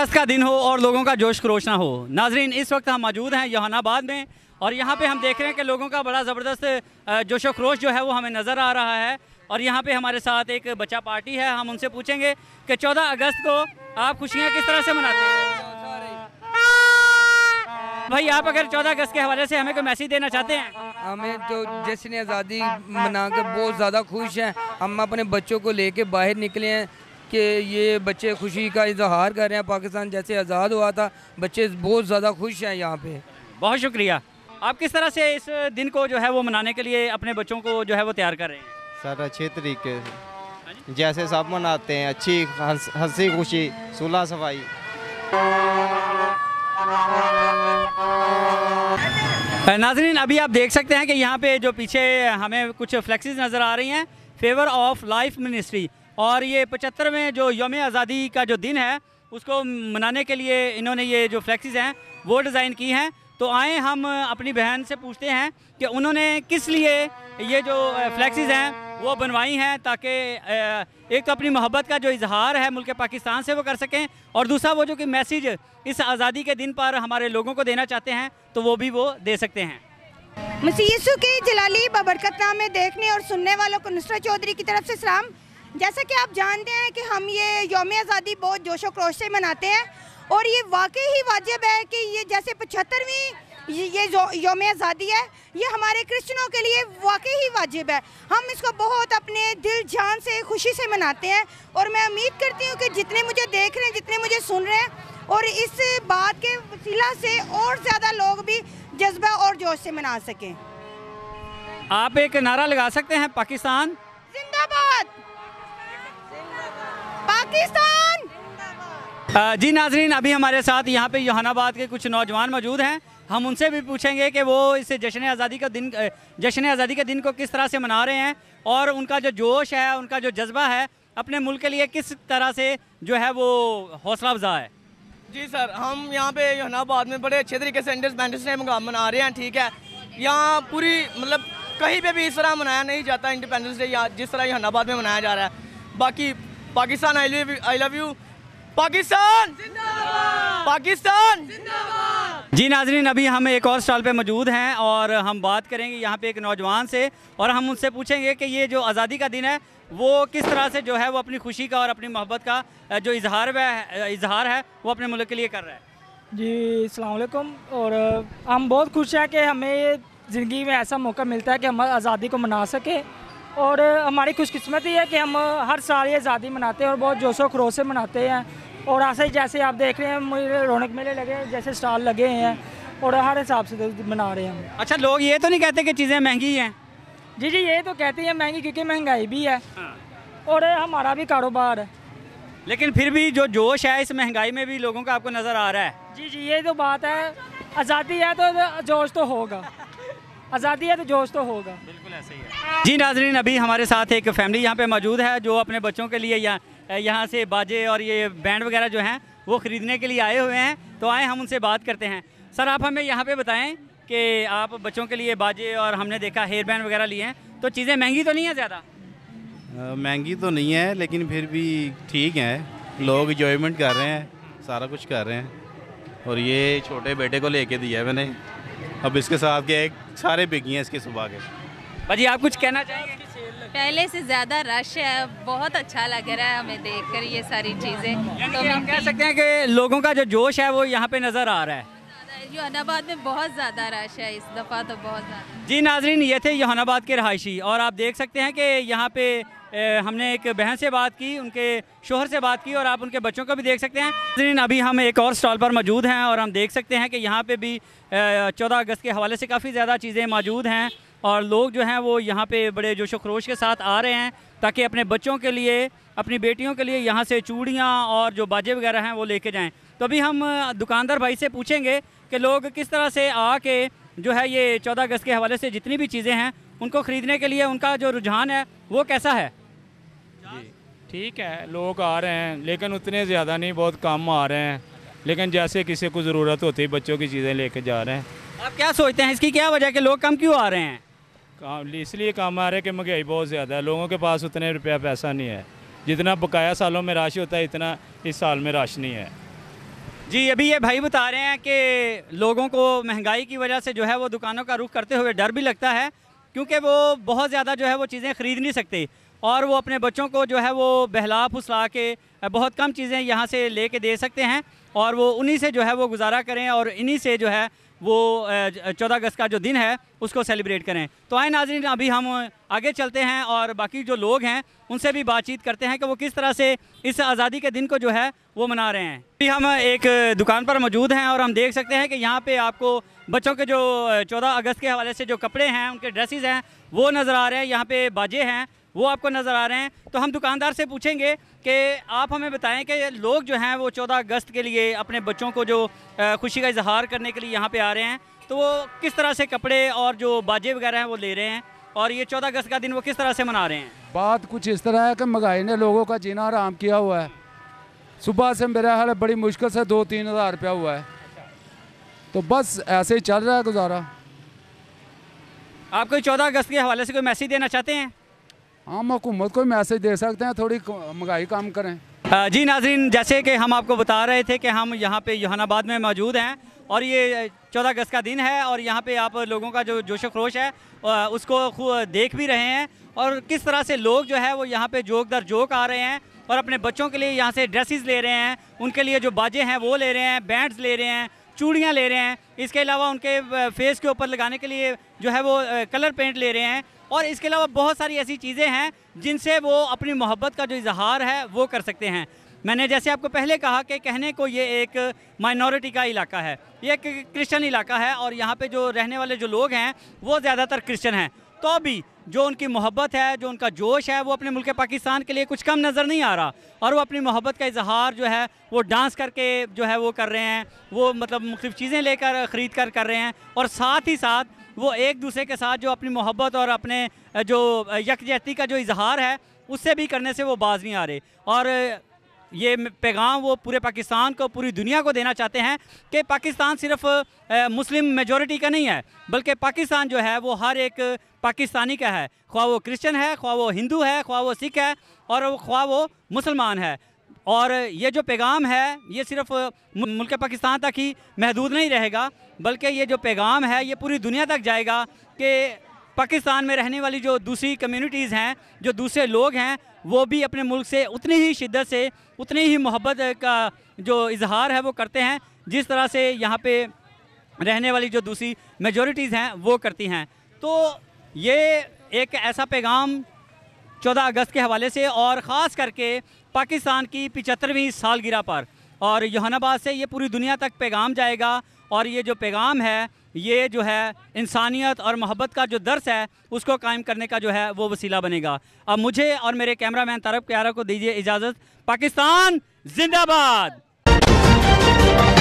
अगस्त का दिन हो और लोगों का जोश खरोश ना हो। नाजरीन, इस वक्त हम मौजूद हैं जहानाबाद में और यहाँ पे हम देख रहे हैं कि लोगों का बड़ा ज़बरदस्त जोश खरोश जो है वो हमें नज़र आ रहा है। और यहाँ पे हमारे साथ एक बच्चा पार्टी है, हम उनसे पूछेंगे कि 14 अगस्त को आप खुशियाँ किस तरह से मनाते हैं। भाई, आप अगर 14 अगस्त के हवाले से हमें कोई मैसेज देना चाहते हैं? हमें तो जश्न आज़ादी मनाकर बहुत ज़्यादा खुश हैं। हम अपने बच्चों को लेके बाहर निकले हैं कि ये बच्चे खुशी का इजहार कर रहे हैं। पाकिस्तान जैसे आज़ाद हुआ था, बच्चे बहुत ज़्यादा खुश हैं यहाँ पे। बहुत शुक्रिया। आप किस तरह से इस दिन को जो है वो मनाने के लिए अपने बच्चों को जो है वो तैयार कर रहे हैं? सर, अच्छे तरीके से जैसे सब मनाते हैं, अच्छी हंसी खुशी, सुलह सफाई। नाज़रीन, अभी आप देख सकते हैं कि यहाँ पे जो पीछे हमें कुछ फ्लैक्सेस नज़र आ रही हैं, फेवर ऑफ लाइफ मिनिस्ट्री, और ये 75वें जो यौम आज़ादी का जो दिन है उसको मनाने के लिए इन्होंने ये जो फ्लैक्सेस हैं वो डिज़ाइन की हैं। तो आए हम अपनी बहन से पूछते हैं कि उन्होंने किस लिए ये जो फ्लैक्सेस हैं वो बनवाई हैं, ताकि एक तो अपनी मोहब्बत का जो इजहार है मुल्क पाकिस्तान से वो कर सकें, और दूसरा वो जो कि मैसेज इस आज़ादी के दिन पर हमारे लोगों को देना चाहते हैं तो वो भी वो दे सकते हैं। मसीह यीशु की जलाली बबरकतनामे देखने और सुनने वालों को नुसरत चौधरी की तरफ से सलाम। जैसा कि आप जानते हैं कि हम ये यौम आज़ादी बहुत जोशो खरोश से मनाते हैं और ये वाकई ही वाजिब है कि ये जैसे 75वीं ये जो यौम आज़ादी है ये हमारे क्रिश्चियनों के लिए वाकई ही वाजिब है। हम इसको बहुत अपने दिल जान से खुशी से मनाते हैं और मैं उम्मीद करती हूँ कि जितने मुझे देख रहे हैं, जितने मुझे सुन रहे हैं, और इस बात के वसीला से और ज़्यादा लोग भी जज्बा और जोश से मना सकें। आप एक नारा लगा सकते हैं, पाकिस्तान जिंदाबाद, पाकिस्तान। जी नाजरीन, अभी हमारे साथ यहाँ पे जहानाबाद के कुछ नौजवान मौजूद हैं, हम उनसे भी पूछेंगे कि वो इस जश्न आज़ादी के दिन को किस तरह से मना रहे हैं और उनका जो जोश है, उनका जो जज्बा है अपने मुल्क के लिए किस तरह से जो है वो हौसला अफजा है। जी सर, हम यहाँ पे जहानाबाद में बड़े अच्छे तरीके से इंडिपेंडेंस डे मना रहे हैं। ठीक है, यहाँ पूरी मतलब कहीं पे भी इस तरह मनाया नहीं जाता इंडिपेंडेंस डे जिस तरह जहानाबाद में मनाया जा रहा है। बाकी Pakistan I love you, Pakistan जिंदाबाद, पाकिस्तान जिंदाबाद। जी नाजरीन, अभी हम एक और स्टॉल पे मौजूद हैं और हम बात करेंगे यहाँ पे एक नौजवान से और हम उनसे पूछेंगे कि ये जो आज़ादी का दिन है वो किस तरह से जो है वो अपनी खुशी का और अपनी मोहब्बत का जो इजहार है वो अपने मुल्क के लिए कर रहा है। जी अस्सलाम वालेकुम। और हम बहुत खुश हैं कि हमें ज़िंदगी में ऐसा मौका मिलता है कि हम आज़ादी को मना सकें, और हमारी खुशकिस्मती है कि हम हर साल ये आज़ादी मनाते हैं और बहुत जोशो खरोश से मनाते हैं। और ऐसे जैसे आप देख रहे हैं मुझे रौनक मेले लगे, जैसे स्टॉल लगे हैं और हर हिसाब से मना रहे हैं हम। अच्छा, लोग ये तो नहीं कहते कि चीज़ें महंगी हैं? जी ये तो कहते हैं महंगी, क्योंकि महंगाई भी है और हमारा भी कारोबार है, लेकिन फिर भी जो जोश है इस महंगाई में भी लोगों का आपको नज़र आ रहा है। जी ये तो बात है, आज़ादी है तो जोश तो होगा, आज़ादी है तो जोश तो होगा। बिल्कुल ऐसे ही है। जी नाजरीन, अभी हमारे साथ एक फैमिली यहाँ पे मौजूद है जो अपने बच्चों के लिए यहाँ से बाजे और ये बैंड वगैरह जो हैं वो ख़रीदने के लिए आए हुए हैं। तो आए हम उनसे बात करते हैं। सर, आप हमें यहाँ पे बताएं कि आप बच्चों के लिए बाजे और हमने देखा हेयर बैंड वगैरह लिए हैं, तो चीज़ें महंगी तो नहीं है ज़्यादा? महंगी तो नहीं है, लेकिन फिर भी ठीक है, लोग इंजॉयमेंट कर रहे हैं, सारा कुछ कर रहे हैं। और ये छोटे बेटे को लेके दिया है मैंने, अब इसके साथ के एक सारे बिकी हैं इसके सुबह के। भाजी, आप कुछ कहना चाहेंगे? पहले से ज़्यादा रश है, बहुत अच्छा लग रहा है हमें देखकर ये सारी चीज़ें। तो हम कह सकते हैं कि लोगों का जो जोश है वो यहाँ पे नज़र आ रहा है। जहानाबाद में बहुत ज़्यादा रश है इस दफ़ा, तो बहुत ज़्यादा। जी नाजरीन, ये थे जहानाबाद के रहायशी और आप देख सकते हैं कि यहाँ पे हमने एक बहन से बात की, उनके शोहर से बात की और आप उनके बच्चों को भी देख सकते हैं। नाजरीन, अभी हम एक और स्टॉल पर मौजूद हैं और हम देख सकते हैं कि यहाँ पे भी 14 अगस्त के हवाले से काफ़ी ज़्यादा चीज़ें मौजूद हैं और लोग जो हैं वो यहाँ पे बड़े जोशो खरोश के साथ आ रहे हैं ताकि अपने बच्चों के लिए, अपनी बेटियों के लिए यहाँ से चूड़ियाँ और जो बाजे वगैरह हैं वो लेके जाएँ। तो अभी हम दुकानदार भाई से पूछेंगे कि लोग किस तरह से आके जो है ये 14 अगस्त के हवाले से जितनी भी चीज़ें हैं उनको ख़रीदने के लिए उनका जो रुझान है वो कैसा है। जी ठीक है, लोग आ रहे हैं लेकिन उतने ज़्यादा नहीं, बहुत कम आ रहे हैं, लेकिन जैसे किसी को ज़रूरत होती है बच्चों की चीज़ें लेके जा रहे हैं। आप क्या सोचते हैं, इसकी क्या वजह है कि लोग कम क्यों आ रहे हैं? इसलिए कम आ रहे हैं कि महंगाई बहुत ज़्यादा है, लोगों के पास उतने रुपया पैसा नहीं है, जितना बकाया सालों में रश होता है इतना इस साल में रश नहीं है। जी, अभी ये भाई बता रहे हैं कि लोगों को महंगाई की वजह से जो है वो दुकानों का रुख करते हुए डर भी लगता है, क्योंकि वो बहुत ज़्यादा जो है वो चीज़ें ख़रीद नहीं सकते और वो अपने बच्चों को जो है वो बहला फुसला के बहुत कम चीज़ें यहाँ से ले के दे सकते हैं और वो उन्हीं से जो है वो गुजारा करें और इन्हीं से जो है वो 14 अगस्त का जो दिन है उसको सेलिब्रेट करें। तो आए नाज़रीन, अभी हम आगे चलते हैं और बाकी जो लोग हैं उनसे भी बातचीत करते हैं कि वो किस तरह से इस आज़ादी के दिन को जो है वो मना रहे हैं। अभी हम एक दुकान पर मौजूद हैं और हम देख सकते हैं कि यहाँ पे आपको बच्चों के जो 14 अगस्त के हवाले से जो कपड़े हैं, उनके ड्रेसेस हैं, वो नज़र आ रहे हैं। यहाँ पे बाजे हैं वो आपको नज़र आ रहे हैं। तो हम दुकानदार से पूछेंगे कि आप हमें बताएं कि लोग जो हैं वो 14 अगस्त के लिए अपने बच्चों को जो खुशी का इजहार करने के लिए यहाँ पे आ रहे हैं, तो वो किस तरह से कपड़े और जो बाजे वगैरह हैं वो ले रहे हैं और ये 14 अगस्त का दिन वो किस तरह से मना रहे हैं। बात कुछ इस तरह है कि महंगाई ने लोगों का जीना हराम किया हुआ है। सुबह से मेरा हाल बड़ी मुश्किल से 2-3 हज़ार रुपया हुआ है, तो बस ऐसे ही चल रहा है गुजारा। आप कोई 14 अगस्त के हवाले से कोई मैसेज देना चाहते हैं? हम हुकूमत को मैसेज दे सकते हैं, थोड़ी महंगाई कम करें। जी नाज़रीन, जैसे कि हम आपको बता रहे थे कि हम यहाँ पे जहानाबाद में मौजूद हैं और ये 14 अगस्त का दिन है और यहाँ पे आप लोगों का जो जोश खरोश है उसको देख भी रहे हैं और किस तरह से लोग जो है वो यहाँ पे जोक दर जोक आ रहे हैं और अपने बच्चों के लिए यहाँ से ड्रेसेस ले रहे हैं, उनके लिए जो बाजे हैं वो ले रहे हैं, बैंड्स ले रहे हैं, चूड़ियाँ ले रहे हैं, इसके अलावा उनके फेस के ऊपर लगाने के लिए जो है वो कलर पेंट ले रहे हैं और इसके अलावा बहुत सारी ऐसी चीज़ें हैं जिनसे वो अपनी मोहब्बत का जो इजहार है वो कर सकते हैं। मैंने जैसे आपको पहले कहा कि कहने को ये एक माइनॉरिटी का इलाका है, ये एक क्रिश्चियन इलाका है और यहाँ पे जो रहने वाले जो लोग हैं वो ज़्यादातर क्रिश्चियन हैं, तो भी जो उनकी मोहब्बत है, जो उनका जोश है, वो अपने मुल्क पाकिस्तान के लिए कुछ कम नज़र नहीं आ रहा और वो अपनी मोहब्बत का इजहार जो है वो डांस करके जो है वो कर रहे हैं, वो मतलब मुख्तलिफ़ चीज़ें लेकर ख़रीद कर रहे हैं और साथ ही साथ वो एक दूसरे के साथ जो अपनी मोहब्बत और अपने जो यकजहती का जो इजहार है उससे भी करने से वो बाज नहीं आ रहे। और ये पैगाम वो पूरे पाकिस्तान को, पूरी दुनिया को देना चाहते हैं कि पाकिस्तान सिर्फ मुस्लिम मेजॉरिटी का नहीं है, बल्कि पाकिस्तान जो है वो हर एक पाकिस्तानी का है, ख्वाह वो क्रिश्चियन है, ख्वाह वो हिंदू है, ख्वाह वो सिख है और ख्वाह वो मुसलमान है। और ये जो पैगाम है ये सिर्फ मुल्क पाकिस्तान तक ही महदूद नहीं रहेगा, बल्कि ये जो पैगाम है ये पूरी दुनिया तक जाएगा कि पाकिस्तान में रहने वाली जो दूसरी कम्युनिटीज़ हैं, जो दूसरे लोग हैं, वो भी अपने मुल्क से उतनी ही शिद्दत से, उतनी ही मोहब्बत का जो इजहार है वो करते हैं जिस तरह से यहाँ पे रहने वाली जो दूसरी मेजॉरिटीज़ हैं वो करती हैं। तो ये एक ऐसा पैगाम 14 अगस्त के हवाले से और ख़ास करके पाकिस्तान की 75वीं सालगिरह पर और जहानाबाद से ये पूरी दुनिया तक पैगाम जाएगा और ये जो पैगाम है ये जो है इंसानियत और मोहब्बत का जो दर्स है उसको कायम करने का जो है वो वसीला बनेगा। अब मुझे और मेरे कैमरामैन तारक प्यारा को दीजिए इजाज़त। पाकिस्तान जिंदाबाद।